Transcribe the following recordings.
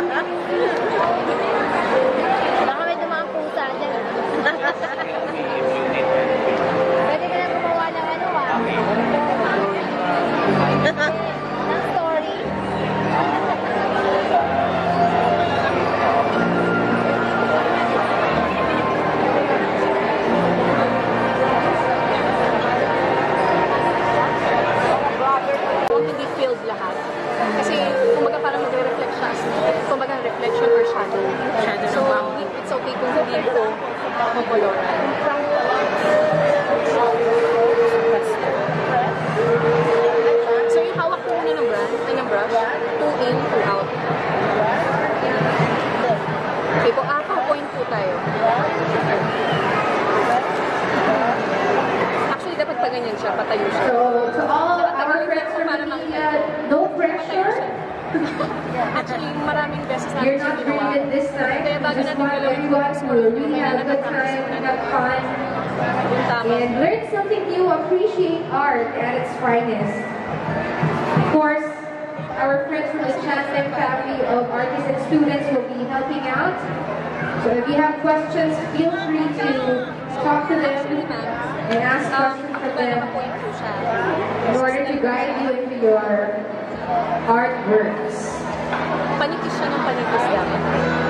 Baka may dumaang pusa dyan. Pwede ka na gumawa ng ano ng story. Hindi filled lahat. Kasi, kumbaga parang magre-reflect siya. Kumbaga reflection or shadow. So, it's okay kung hindi ko kukoloran. So, yung hawak ko muna ng brush, 2 in, 2 out. Okay po, point po tayo. Actually, dapat pa ganyan siya, patayo siya. So, to all our friends from Manila, no pressure. Actually, maraming beses natin You're siya not ginawa. doing it this time. Kaya bago Just natin want galawin everyone to really have a good time, have fun, yung tama. and learn something new, appreciate art at its finest. Of course, our friends from the Chansen family of artists and students will be helping out. So if you have questions, feel free to talk to them and ask questions from them in order to guide you into your artworks. Panipis siya ng panipis dapat.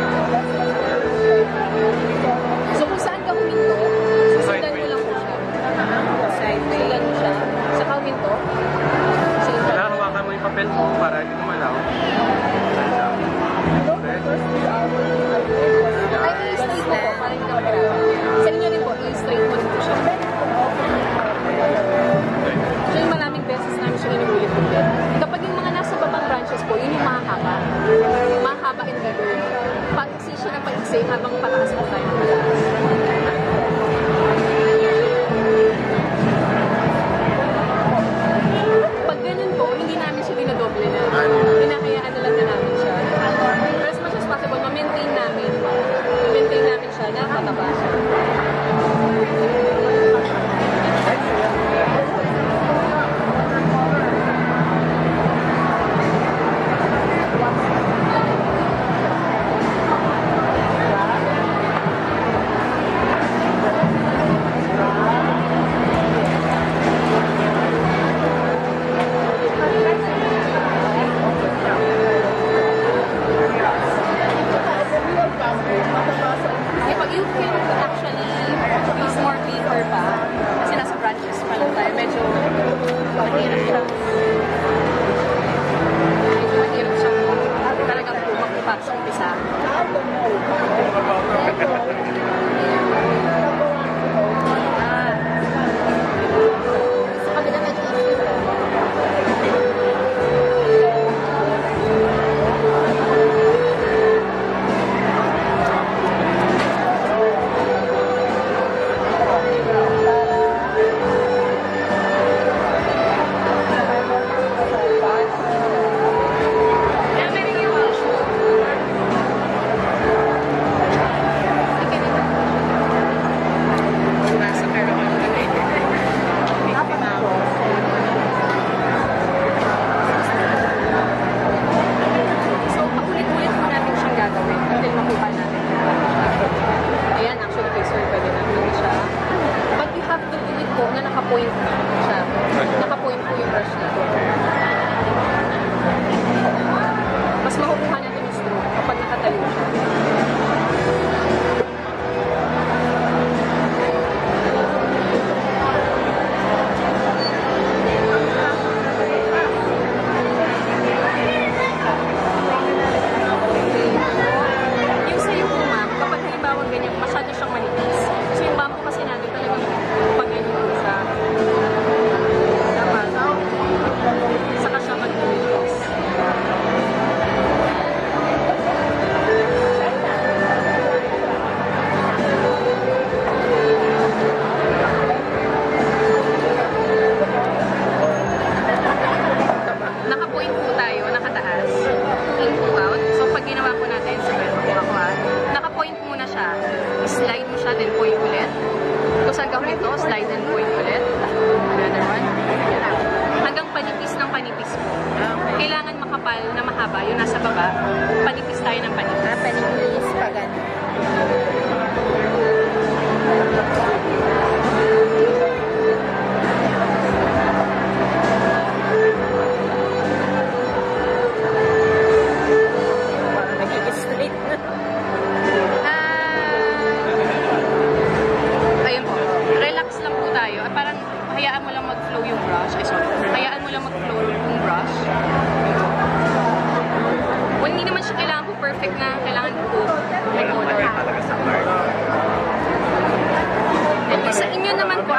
So kung saan ka huminto, susundan mo lang po siya. Susundan mo siya. Sa ka huminto. Wala, hawakan mo yung papel mo para hindi kumalaw. Ay, i-straight mo po. Parang hindi ka magkarawa. Sa inyo rin po, i-straight mo dito siya. So yung maraming beses namin siya inuulit-ulit. Kapag yung mga nasa babang branches po, yun yung mahahaba. Mahahaba in gagawin. Pag-iksi siya ng pag-iksi habang pataas po tayo. Pag ganun po, hindi namin siya dinadoble na. Hinahayaan na lang na namin siya. Pero as much as possible, ma-maintain namin siya na pataba siya.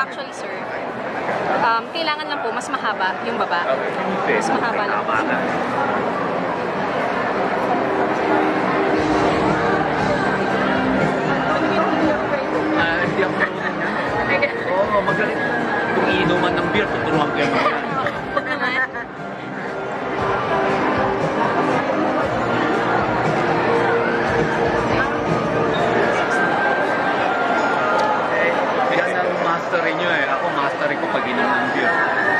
Actually, sir, kailangan lang po, mas mahaba yung baba. Okay. Mas mahaba lang. Tama na. Hindi ako marunong yan. Oo, magaling. Kung iinuman ng beer, tuturuan ko yan. Huwag naman. Yan ang mastery nyo eh. Ako mastery ko pag inom ng beer.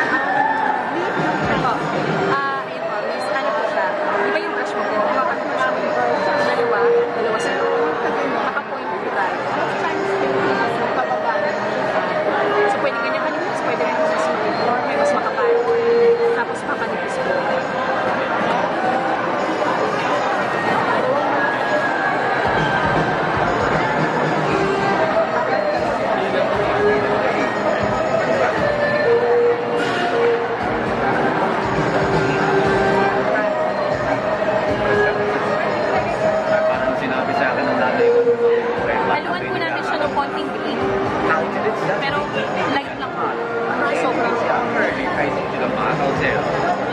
Ito. Ayun po, miss, ano po siya? Iba yung brush mo po. Dalawa sa maka-point po tayo. So, pwede ganyan kanipis, pwede rin mas or may mas makapal. Tapos, papanipis po. Parang sinabi sa akin ng nanay ko. Haluan po natin siya ng konting green. Pero, light lang po. Sobrang siya. I think sila makakaw sa'yo.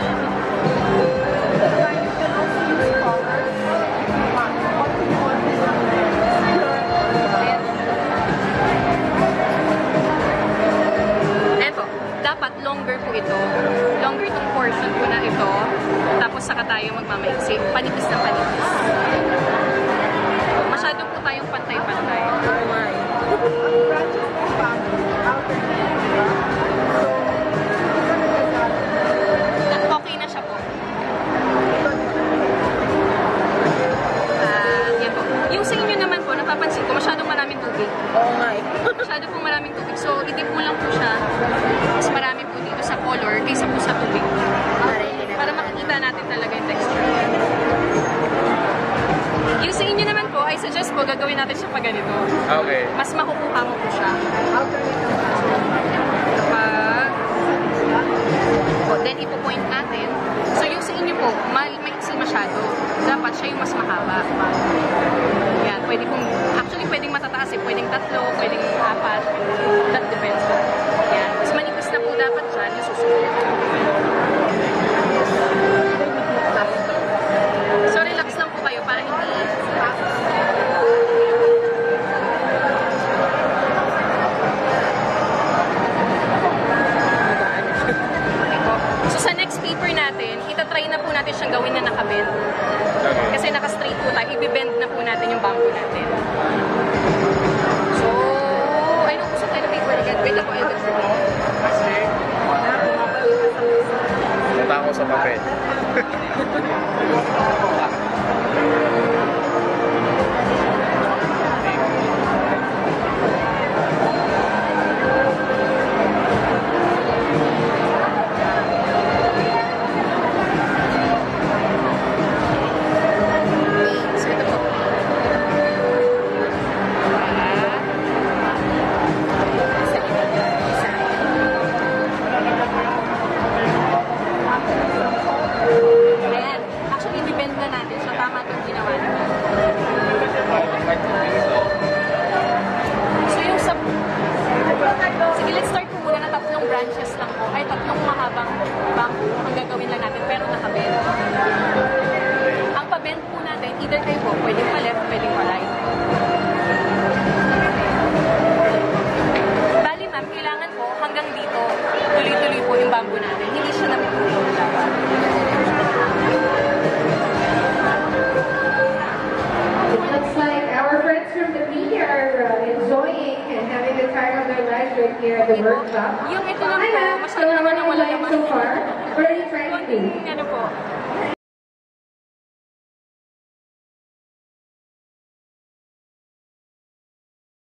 Eto, dapat longer po ito. Longer itong portion po na ito. Tapos saka tayo magmamaiksi. Panipis na panipis. Masyado po tayong pantay-pantay. Okay na siya po. Yan po. Yung sa inyo naman po, napapansin ko, masyadong maraming tubig. Oo nga eh. Masyado po maraming tubig. So, idip mo lang po siya. Mas marami po dito sa color kaysa po sa tubig. Para makikita natin talaga yung texture. Yung sa inyo naman po, I suggest po, gagawin natin siya pa ganito. Okay. Mas makukuha mo po siya. Then, ipo-point natin. So, yung sa inyo po, maiksi masyado. Dapat siya yung mas mahaba. Yan, pwede pong, actually, pwedeng matataas eh. Pwedeng 3, pwedeng 4. That depends. Yan. Mas manipis na po dapat dyan, yung susunod. So, relax lang po kayo para hindi... So, sa next paper natin, itatry na po natin siyang gawin na nakabend. Kasi naka-straight po tayo, i-bend na po natin yung bamboo natin. So, ayun po sa tayo na paper agad. Wait ako, agad. Kasi, punta ako sa papel. So, ito po. Ayan. Actually, i-bend na natin. So, tama itong ginawa natin. So, yung sa... Sige, let's start po muna na 3 branches lang po. Ay, 3 mahabang bamboo ang gagawin lang natin, pero nakabend. Ang pa-bend po natin, either kayo po, pwedeng pa left, pwedeng pa right. Bali, ma'am, kailangan po hanggang dito, tuloy-tuloy po yung bamboo natin. Hindi siya napipulong dapat. It looks like our friends from the media are enjoying and having the time of their lives right here at the workshop. Yung ito lang Hi, po, ma'am. masyado naman ang wala naman. So far, what are you trying to do? Ano po,